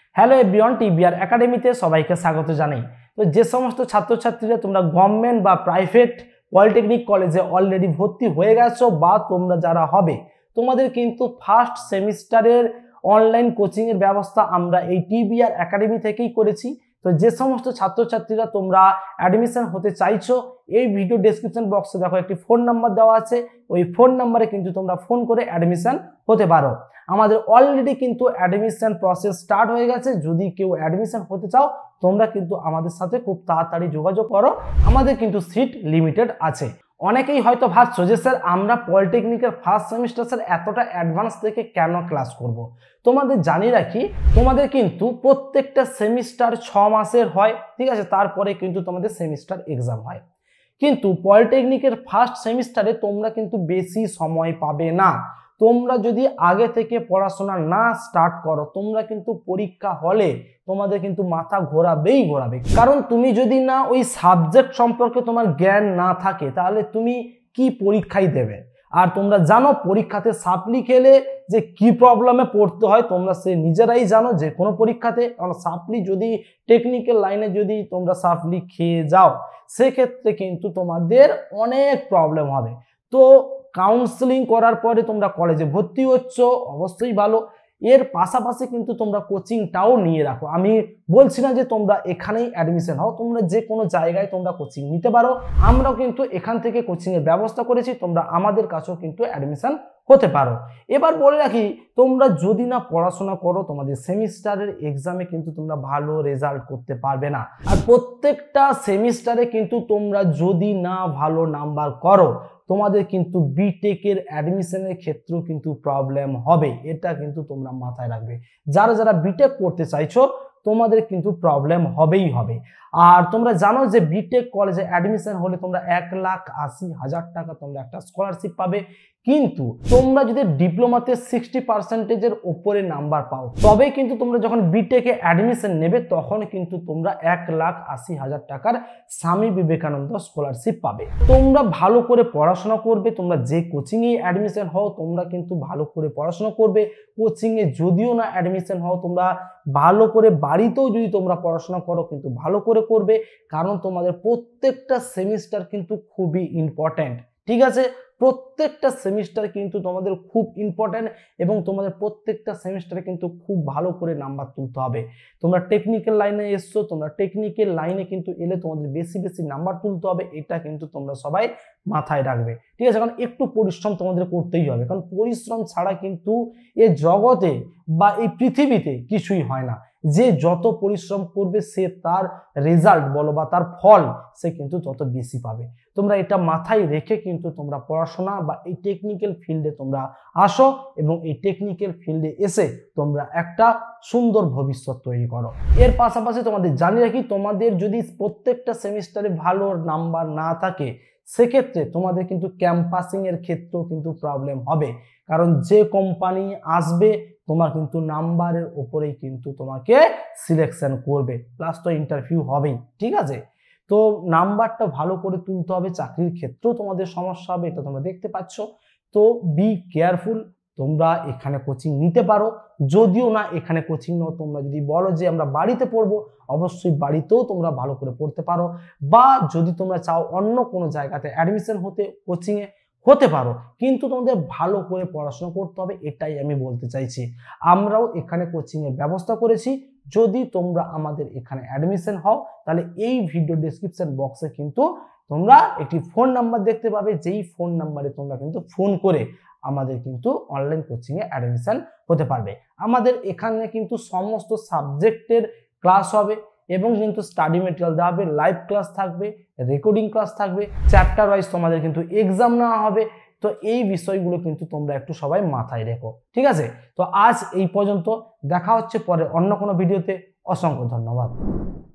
Hello everyone, TBR একাডেমিতে সবাইকে স্বাগত জানাই। তো যে সমস্ত ছাত্রছাত্রীরা তোমরা গভর্নমেন্ট বা প্রাইভেট পলিটেকনিক কলেজে অলরেডি ভর্তি হয়ে গেছো বা তোমরা যারা হবে, তোমাদের কিন্তু ফার্স্ট সেমিস্টারের অনলাইন কোচিংয়ের ব্যবস্থা আমরা এই টিবিআর একাডেমি থেকেই করেছি। তো যে সমস্ত ছাত্রছাত্রীরা তোমরা অ্যাডমিশন হতে চাইছো, এই ভিডিও ডেসক্রিপশন বক্সে দেখো একটি ফোন নাম্বার দেওয়া আছে, ওই ফোন নাম্বারে কিন্তু তোমরা ফোন করে অ্যাডমিশন হতে পারো। আমাদের অলরেডি কিন্তু অ্যাডমিশন প্রসেস স্টার্ট হয়ে গেছে। যদি কেউ অ্যাডমিশন হতে চাও তোমরা কিন্তু আমাদের সাথে খুব তাড়াতাড়ি যোগাযোগ করো, আমাদের কিন্তু সিট লিমিটেড আছে। অনেকেই হয়তো ভাবছো যে স্যার আমরা পলিটেকনিকের ফার্স্ট সেমিস্টার স্যার এতটা অ্যাডভান্স থেকে কেন ক্লাস করব। তোমাদের জানিয়ে রাখি, তোমাদের কিন্তু প্রত্যেকটা সেমিস্টার 6 মাসের হয়, ঠিক আছে। তারপরে কিন্তু তোমাদের সেমিস্টার এক্সাম হয়, কিন্তু পলিটেকনিকের ফার্স্ট সেমিস্টারে তোমরা কিন্তু বেশি সময় পাবে না। তোমরা যদি আগে থেকে পড়াশোনা না স্টার্ট করো, তোমরা কিন্তু পরীক্ষা হলে তোমাদের কিন্তু মাথা ঘোরাবেই ঘোরাবে। কারণ তুমি যদি না ওই সাবজেক্ট সম্পর্কে তোমার জ্ঞান না থাকে, তাহলে তুমি কি পরীক্ষায় দেবে। আর তোমরা জানো পরীক্ষাতে সাপ্লি খেলে যে কি প্রবলেমে পড়তে হয়, তোমরা সে নিজেরাই জানো যে কোনো পরীক্ষাতে। কারণ সাপ্লি যদি টেকনিক্যাল লাইনে যদি তোমরা সাপ্লি খেয়ে যাও, সেক্ষেত্রে কিন্তু তোমাদের অনেক প্রবলেম হবে। তো কাউন্সেলিং করার পরে তোমরা কলেজে ভর্তি হচ্ছ, অবশ্যই ভালো। এর পাশাপাশি কিন্তু তোমরা কোচিংটাও নিয়ে রাখো। আমি বলছি না যে তোমরা এখানেই অ্যাডমিশন হও, তোমরা যে কোনো জায়গায় তোমরা কোচিং নিতে পারো। আমরাও কিন্তু এখান থেকে কোচিংয়ের ব্যবস্থা করেছি, তোমরা আমাদের কাছেও কিন্তু অ্যাডমিশন হতে পারো। এবার বলে রাখি, তোমরা যদি না পড়াশোনা করো, তোমাদের সেমিস্টারের এক্সামে কিন্তু তোমরা ভালো রেজাল্ট করতে পারবে না। আর প্রত্যেকটা সেমিস্টারে কিন্তু তোমরা যদি না ভালো নাম্বার করো, তোমাদের কিন্তু বিটেকের অ্যাডমিশনের ক্ষেত্রেও কিন্তু প্রবলেম হবে। এটা কিন্তু তোমরা মাথায় রাখবে। যারা যারা বিটেক করতে চাইছো, তোমাদের কিন্তু প্রবলেম হবেই হবে। আর তোমরা জানো যে বিটেক কলেজে অ্যাডমিশন হলে তোমরা 1,80,000 টাকা তোমরা একটা স্কলারশিপ পাবে। কিন্তু তোমরা যদি ডিপ্লোমাতে 60%-এর উপরে নাম্বার পাও, তবে কিন্তু তোমরা যখন বিটেকে অ্যাডমিশন নেবে, তখন কিন্তু তোমরা 1,80,000 টাকার স্বামী বিবেকানন্দ স্কলারশিপ পাবে। তোমরা ভালো করে পড়াশোনা করবে। তোমরা যে কোচিংয়ে অ্যাডমিশন হও, তোমরা কিন্তু ভালো করে পড়াশোনা করবে। কোচিংয়ে যদিও না অ্যাডমিশন হও, তোমরা ভালো করে বাড়িতেও যদি তোমরা পড়াশোনা করো কিন্তু ভালো করে করবে। কারণ তোমাদের প্রত্যেকটা সেমিস্টার কিন্তু খুবই ইম্পর্ট্যান্ট, ঠিক আছে। প্রত্যেকটা সেমিস্টার কিন্তু তোমাদের খুব ইম্পর্ট্যান্ট এবং তোমাদের প্রত্যেকটা সেমিস্টারে কিন্তু খুব ভালো করে নাম্বার তুলতে হবে। তোমরা টেকনিক্যাল লাইনে এসছো, তোমরা টেকনিক্যাল লাইনে কিন্তু এলে তোমাদের বেশি বেশি নাম্বার তুলতে হবে। এটা কিন্তু তোমরা সবাই মাথায় রাখবে, ঠিক আছে। কারণ একটু পরিশ্রম তোমাদের করতেই হবে, কারণ পরিশ্রম ছাড়া কিন্তু এ জগতে বা এই পৃথিবীতে কিছুই হয় না। যে যত পরিশ্রম করবে সে তার রেজাল্ট বলো বা তার ফল সে কিন্তু তত বেশি পাবে। তোমরা এটা মাথায় রেখে কিন্তু তোমরা পড়াশোনা বা এই টেকনিক্যাল ফিল্ডে তোমরা আসো এবং এই টেকনিক্যাল ফিল্ডে এসে তোমরা একটা সুন্দর ভবিষ্যৎ তৈরি করো। এর পাশাপাশি তোমাদের জানিয়ে রাখি, তোমাদের যদি প্রত্যেকটা সেমিস্টারে ভালো নাম্বার না থাকে, সেক্ষেত্রে তোমাদের কিন্তু ক্যাম্পাসিং এর ক্ষেত্রেও কিন্তু প্রবলেম হবে। কারণ যে কোম্পানি আসবে তোমার কিন্তু নাম্বারের উপরেই কিন্তু তোমাকে সিলেকশন করবে, প্লাস তো ইন্টারভিউ হবেই, ঠিক আছে। তো নাম্বারটা ভালো করে তুলতে হবে। চাকরির ক্ষেত্রেও তোমাদের সমস্যা হবে, এটা তোমরা দেখতে পাচ্ছ। তো বি কেয়ারফুল। তোমরা এখানে কোচিং নিতে পারো, যদিও না এখানে কোচিং নাও, তোমরা যদি বলো যে আমরা বাড়িতে পড়বো, অবশ্যই বাড়িতেও তোমরা ভালো করে পড়তে পারো। বা যদি তোমরা চাও অন্য কোনো জায়গাতে অ্যাডমিশন হতে, কোচিংয়ে হতে পারো, কিন্তু তোমাদের ভালো করে পড়াশোনা করতে হবে, এটাই আমি বলতে চাইছি। আমরাও এখানে কোচিংয়ের ব্যবস্থা করেছি। যদি তোমরা আমাদের এখানে অ্যাডমিশন হও, তাহলে এই ভিডিও ডেসক্রিপশন বক্সে কিন্তু তোমরা একটি ফোন নাম্বার দেখতে পাবে, যেই ফোন নাম্বারে তোমরা কিন্তু ফোন করে আমাদের কিন্তু অনলাইন কোচিংয়ে অ্যাডমিশন হতে পারবে। আমাদের এখানে কিন্তু সমস্ত সাবজেক্টের ক্লাস হবে এবং কিন্তু স্টাডি মেটেরিয়াল দেওয়া হবে, লাইভ ক্লাস থাকবে, রেকর্ডিং ক্লাস থাকবে, চ্যাপ্টার ওয়াইজ তোমাদের কিন্তু এক্সাম নেওয়া হবে। তো এই বিষয়গুলো কিন্তু তোমরা একটু সবাই মাথায় রেখো, ঠিক আছে। তো আজ এই পর্যন্ত, দেখা হচ্ছে পরে অন্য কোনো ভিডিওতে। অসংখ্য ধন্যবাদ।